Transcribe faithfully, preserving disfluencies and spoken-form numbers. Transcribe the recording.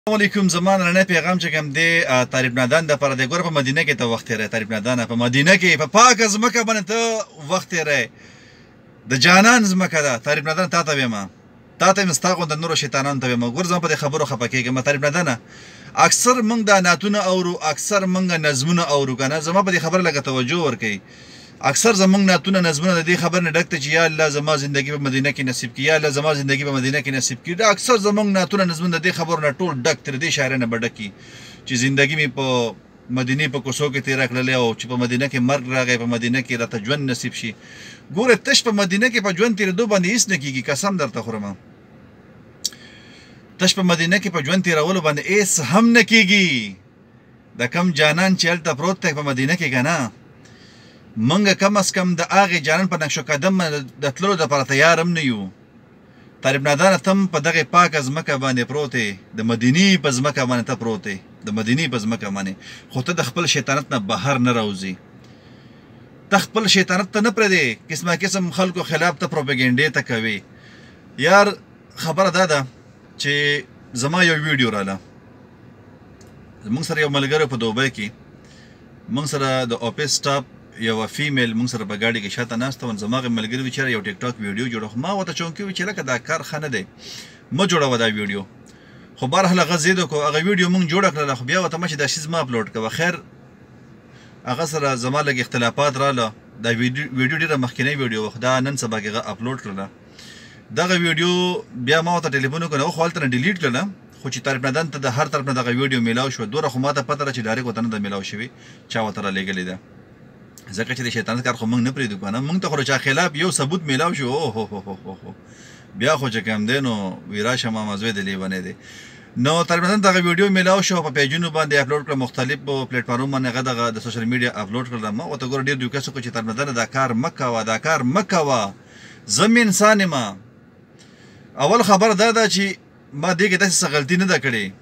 السلام علیکم. زمان رانه پیغام چې کوم دی طالب نادان د پر د ګور په مدینه کې ته وخت تیرې طالب نادان په مدینه کې په پاک ځمکه باندې ته وخت تیرې د جانان ځمکه ده. طالب نادان تا ته ویما تا ته مستاغو د نور شیطانان ته ویما ګور زما په خبرو خپکیږم. طالب نادان اکثر موږ د ناتونه اورو، اکثر موږ نظمونه اورو کنه. زما په خبره لګه توجه ورکړئ. اکثر زمونږ ناتونه نظمونه د دې خبر نه ډکته چې یا الله زما زندگی په مدینه کې نصیب کړي، یا الله زما زندگی په مدینه کې نصیب کړي. دا اکثر زمونږ ناتونه نظمونه د دې خبر نه ټول ډک تر دې شاعر نه بډکی چې زندگی می په مدینه په کوڅو کې تیر کړلې او چې په مدینه کې مرګ راغی، په مدینه کې راته ژوند نصیب شي. ګوره تش په مدینه کې په ژوند تیر دو باندې هیڅ نه کیږي، قسم درته خورم. تش په مدینه کې په ژوند تیرولو باندې هیڅ هم نه کیږي. د کم جانان چې هلته پروت دی په مدینه کې کنه، منګه کم از کم د هغې جانان په نقش قدم د تللو دپاره تیار هم نه یو. طالب نادانه تم په دغې پاکه ځمکه باندې پروت یې، د مدینې په ځمکه باندې ته پروت یې، د مدینې په ځمکه باندې. خو ته د خپل شیطانت نه بهر نه راوځې، ته خپل شیطانت ته نه پرېږدې، قسمه قسم خلکو خلاف ته پروپاګنډې ته کوې. یار خبره دا ده چې زما یو ویډیو راله، موږ سره یو ملګری په دوبۍ کې، موږ سره د آفیس سټاف یو فیمیل موږ سره په ګاډي کې شاته ناسته وه. زما هغې ملګري وي چېرې یو ټیک ټاک ویډیو جوړه، خو ما ورته چونکې وي چې لکه دا کار ښه نه دی، مه جوړوه دا ویډیو. خو بهرحال هغه ضد وکړو، هغه ویډیو موږ جوړه کړله، خو بیا ورته مه چې دا شیز مه اپلوډ کوه. خیر هغه سره زما لږ اختلافات راله. دا ویډیو ډېره مخکینۍ ویډیو وه، دا نن سبا کې هغه اپلوډ کړله. دغه ویډیو بیا ما ورته ټلیفون وکړ، هغه خو هلته نه ډیلیټ کړله، خو چې طالب نادان ته د هر طرف نه دغه ویډیو میلاو شوه. دومره خو ما ته پته ده چې ډایرکټ ورته نه ده میلاو شوې، چا ورته رالېږلې ده. ځکه چې د شیطانت کار خو موږ نه پرېږدو که نه. موږ ته خو د چا خلاف یو ثبوت میلاو شو، او هو هو هو هو بیا خو چې کوم دی نو وي راشه ماما زوی د لیونی دی. نو طالب نادان دغه ویډیو میلاو شو، په پیجونو باندې اپلوډ کړه، مختلفو پلیټفارمونو باندې هغه دغه د سوشل میډیا اپلوډ کړله. ما ورته ګوره ډېر دوکس وکړو چې طالب نادانه دا کار مه کوه، دا کار مه کوه. زه انسان یم. اول خبر دا ده چې ما دې کې داسې څه غلطي نه ده کړې